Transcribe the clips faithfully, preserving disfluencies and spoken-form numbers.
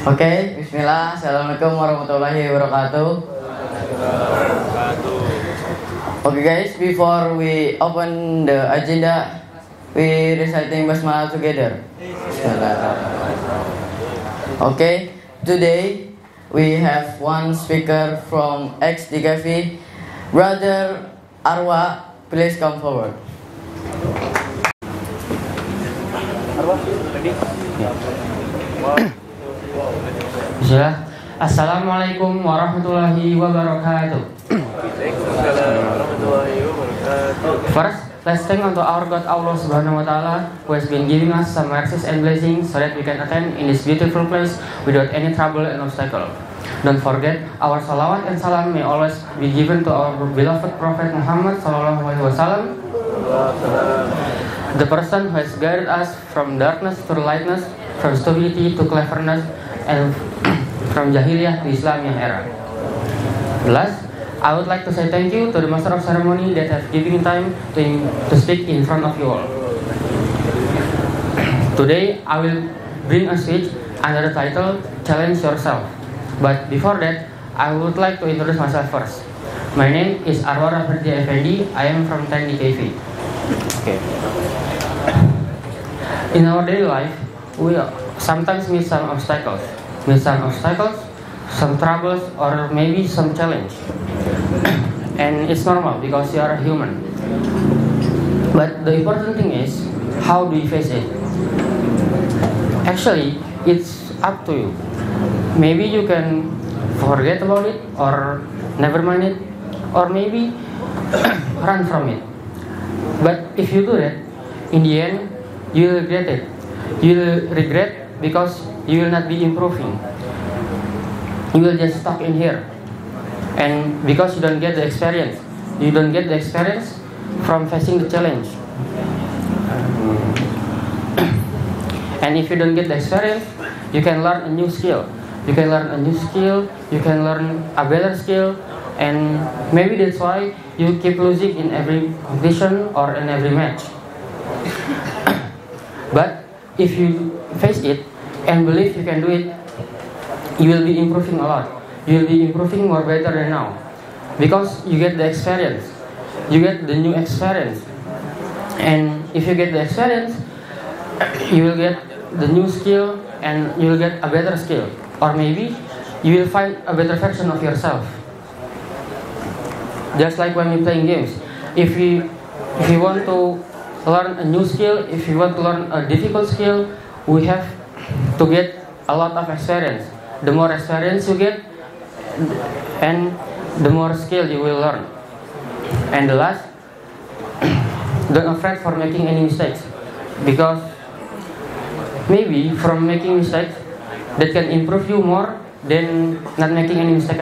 Oke, bismillah. Assalamualaikum warahmatullahi wabarakatuh. Okay guys, before we open the agenda, we reciting basmalah together. Okay, today we have one speaker from X D K V, Brother Arwa. Please come forward. Arwa, ready? Bismillah. Assalamualaikum warahmatullahi wabarakatuh. First, let's thank unto our God Allah Subhanahu wa Ta'ala, who has been giving us some mercies and blessings so that we can attend in this beautiful place without any trouble and obstacle. Don't forget, our salawat and salam may always be given to our beloved Prophet Muhammad Sallallahu Alaihi Wasallam, the person who has guided us from darkness to lightness, from stupidity to cleverness, and from Jahiliyah to Islamic era. Last, I would like to say thank you to the Master of Ceremony that have given time to, to speak in front of you all. Today, I will bring a speech under the title Challenge Yourself. But before that, I would like to introduce myself first. My name is Arwa Rafferdi Effendi. I am from ten D K V. Okay. In our daily life, we sometimes meet some obstacles, meet some obstacles, some troubles, or maybe some challenge. And it's normal because you are a human. But the important thing is, how do you face it? Actually, it's up to you. Maybe you can forget about it, or never mind it, or maybe run from it. But if you do that, in the end, you will regret it. You will regret because you will not be improving. You will just stuck in here. And because you don't get the experience, you don't get the experience from facing the challenge. And if you don't get the experience, you can learn a new skill. You can learn a new skill, you can learn a better skill, and maybe that's why you keep losing in every competition or in every match. But if you face it and believe you can do it, you will be improving a lot. You will be improving more better than now, because you get the experience, you get the new experience, and if you get the experience, you will get the new skill and you will get a better skill, or maybe you will find a better version of yourself. Just like when we playing games, if we if you want to learn a new skill, if you want to learn a difficult skill, we have to get a lot of experience. The more experience you get, and the more skill you will learn. And the last, don't afraid for making any mistakes, because maybe from making mistakes that can improve you more than not making any mistake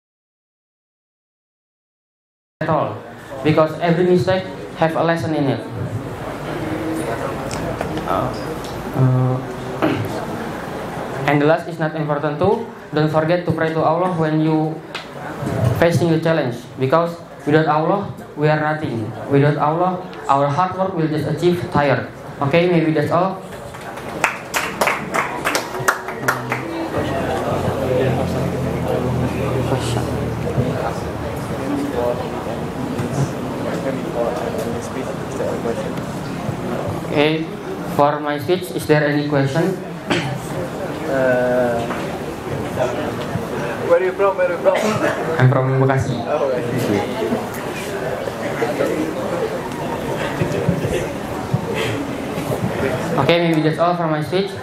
at all, because every mistake have a lesson in it. Uh, uh, and the last is not important too. Don't forget to pray to Allah when you facing the challenge, because without Allah we are nothing. Without Allah, our hard work will just achieve tired. Okay, maybe that's all. Okay, for my speech, is there any question? Uh, where are you from? Where are you from? I'm from Bekasi. Oh, okay. Okay, maybe that's all for my speech.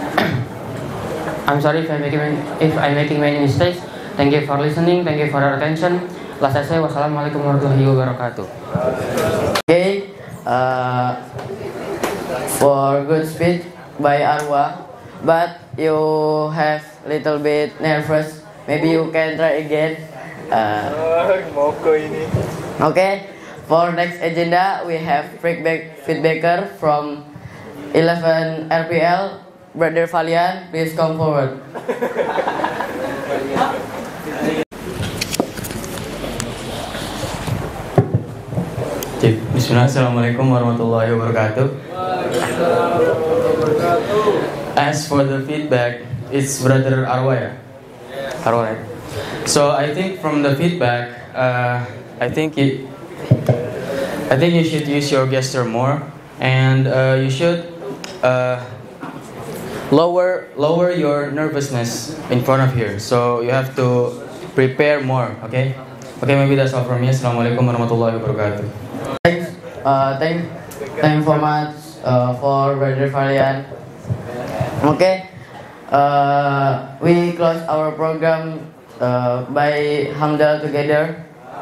I'm sorry if I'm making if I'm making many mistakes. Thank you for listening. Thank you for your attention. Last I say, wassalamualaikum warahmatullahi wabarakatuh. Okay, uh, for good speech by Arwa, but you have little bit nervous. Maybe you can try again. Uh, Moko ini. okay, for next agenda we have feedback feedbacker from eleven R P L. Brother Valian, please come forward. Bismillah, assalamualaikum warahmatullahi wabarakatuh. As for the feedback, it's Brother Arwa, ya? Arwa, right? So I think from the feedback, uh, I think it, I think you should use your gesture more, and uh, you should uh, lower lower your nervousness in front of here. So you have to prepare more. Okay? Okay, maybe that's all from me. Assalamualaikum warahmatullahi wabarakatuh. Thanks, uh, thank, thank you so much uh, for Brother Valian. Okay, uh, we close our program uh, by Hamdal together.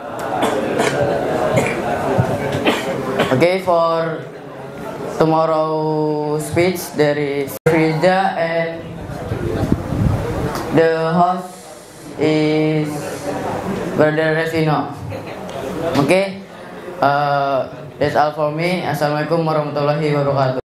Okay, for tomorrow speech there is Frida and the host is Brother Resino. Okay, uh, that's all for me. Assalamualaikum warahmatullahi wabarakatuh.